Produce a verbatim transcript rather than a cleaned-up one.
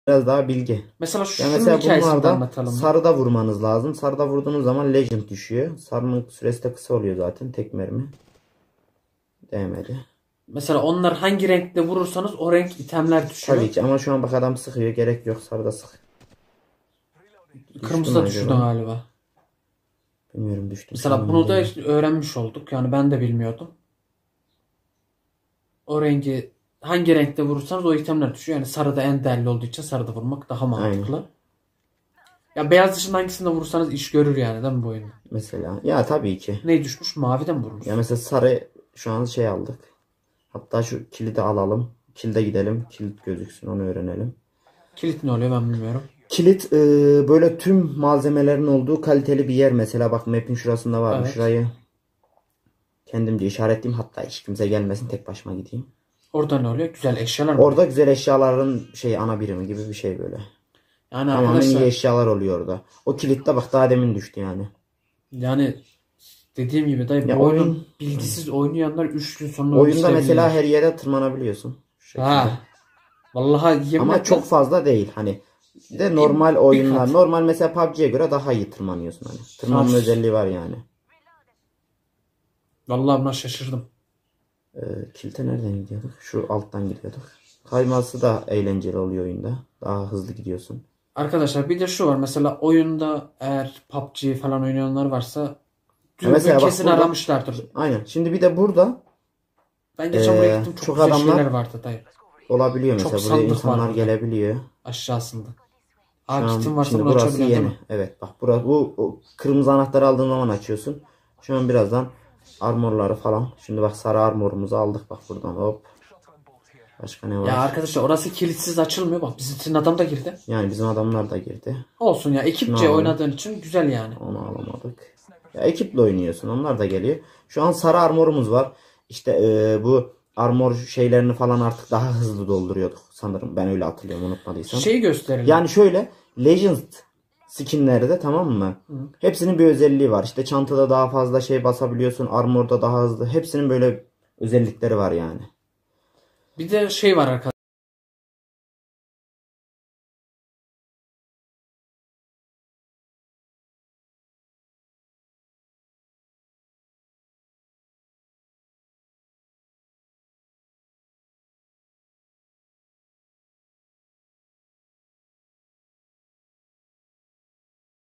biraz daha bilgi. Mesela şu Yani mesela hikayesini de bunlarda anlatalım. sarıda vurmanız lazım. Sarıda vurduğunuz zaman Legend düşüyor. Sarının süresi de kısa oluyor zaten. Tek mermi. Değmedi. Mesela onlar hangi renkte vurursanız o renk itemler düşüyor. Tabii ki ama şu an bak adam sıkıyor. Gerek yok. Sarıda sık. Kırmızı da düşürdü galiba. Bilmiyorum, düştüm. Mesela bunu da işte öğrenmiş olduk. Yani ben de bilmiyordum. O rengi hangi renkte vurursanız o itemler düşüyor. Yani sarıda en değerli olduğu için sarıda vurmak daha mantıklı. Aynen. Ya beyaz dışında hangisinde vurursanız iş görür yani, değil mi bu oyunda? Mesela. Ya tabii ki. Ne düşmüş? Maviden mi vurmuş? Ya mesela sarı şu an şey aldık. Hatta şu kilidi alalım. Kilide gidelim. Kilit gözüksün, onu öğrenelim. Kilit ne oluyor ben bilmiyorum. Kilit e, böyle tüm malzemelerin olduğu kaliteli bir yer. Mesela bak map'in şurasında var. Evet. Şurayı kendimce işaretleyeyim. Hatta hiç kimse gelmesin, tek başıma gideyim. Orada ne oluyor? Güzel eşyalar mı? Orada güzel eşyaların şey ana birimi gibi bir şey böyle. Yani tamamen arkadaşlar, iyi eşyalar oluyor orada. O kilitte bak daha demin düştü yani. Yani dediğim gibi dayı bu oyun, oyun bilgisiz oynayanlar üç gün sonra oyunda mesela her yere tırmanabiliyorsun. Ha. Vallahi ama yemin çok fazla değil hani. De normal oyunlar. Normal mesela P U B G'ye göre daha iyi tırmanıyorsun hani. Tırmanma özelliği var yani. Vallahi buna şaşırdım. Ee, kilite nereden gidiyorduk? Şu alttan gidiyorduk. Kayması da eğlenceli oluyor oyunda. Daha hızlı gidiyorsun. Arkadaşlar bir de şu var. Mesela oyunda eğer P U B G falan oynayanlar varsa dürbün kesin burada, aramışlardır. Aynen. Şimdi bir de burada ben geçen ee, buraya gittim. Çok, çok güzel adamlar şeyler vardı dayı. Olabiliyor mesela. Çok buraya insanlar gelebiliyor. Aşağısında. Aa, kitin varsa şimdi burası yeni. Evet bak burası, bu o, kırmızı anahtarı aldığın zaman açıyorsun. Şu an birazdan armorları falan. Şimdi bak sarı armorumuzu aldık bak buradan hop. Başka ne var? Ya arkadaşlar orası kilitsiz açılmıyor. Bak bizim adam da girdi. Yani bizim adamlar da girdi. Olsun ya, ekipçe oynadığın için güzel yani. Onu alamadık. Ya ekiple oynuyorsun, onlar da geliyor. Şu an sarı armorumuz var. İşte e, bu armor şeylerini falan artık daha hızlı dolduruyorduk sanırım. Ben öyle hatırlıyorum, unutmadıysam. Şeyi gösterelim. Yani şöyle Legend skinlerde, tamam mı? Hı. Hepsinin bir özelliği var. İşte çantada daha fazla şey basabiliyorsun. Armorda daha hızlı. Hepsinin böyle özellikleri var yani. Bir de şey var arkadaşlar.